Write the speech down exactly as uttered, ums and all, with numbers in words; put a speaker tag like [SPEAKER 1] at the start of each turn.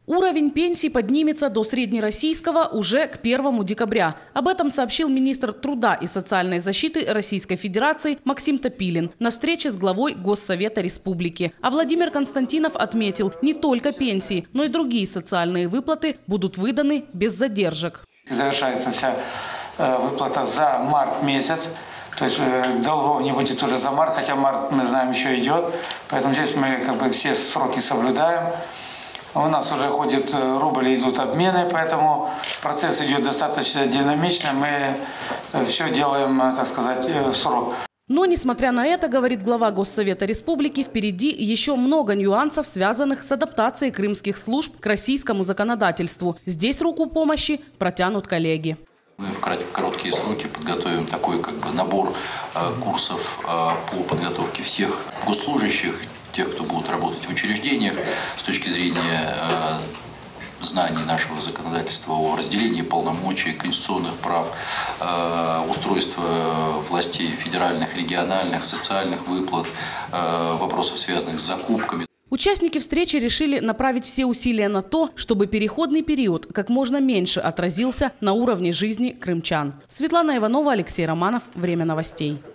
[SPEAKER 1] Уровень пенсий поднимется до среднероссийского уже к первому декабря. Об этом сообщил министр труда и социальной защиты Российской Федерации Максим Топилин на встрече с главой Госсовета Республики. А Владимир Константинов отметил, не только пенсии, но и другие социальные выплаты будут выданы без задержек.
[SPEAKER 2] Завершается вся выплата за март месяц. То есть долгов не будет уже за март, хотя март, мы знаем, еще идет. Поэтому здесь мы как бы все сроки соблюдаем. У нас уже ходит рубль, идут обмены, поэтому процесс идет достаточно динамично. Мы все делаем, так сказать, в срок.
[SPEAKER 1] Но, несмотря на это, говорит глава Госсовета Республики, впереди еще много нюансов, связанных с адаптацией крымских служб к российскому законодательству. Здесь руку помощи протянут коллеги.
[SPEAKER 3] Мы в короткие сроки подготовим такой как бы набор курсов по подготовке всех госслужащих, тех, кто будут работать в учреждениях, с точки зрения э, знаний нашего законодательства о разделении полномочий, конституционных прав, э, устройства властей федеральных, региональных, социальных выплат, э, вопросов, связанных с закупками.
[SPEAKER 1] Участники встречи решили направить все усилия на то, чтобы переходный период как можно меньше отразился на уровне жизни крымчан. Светлана Иванова, Алексей Романов. Время новостей.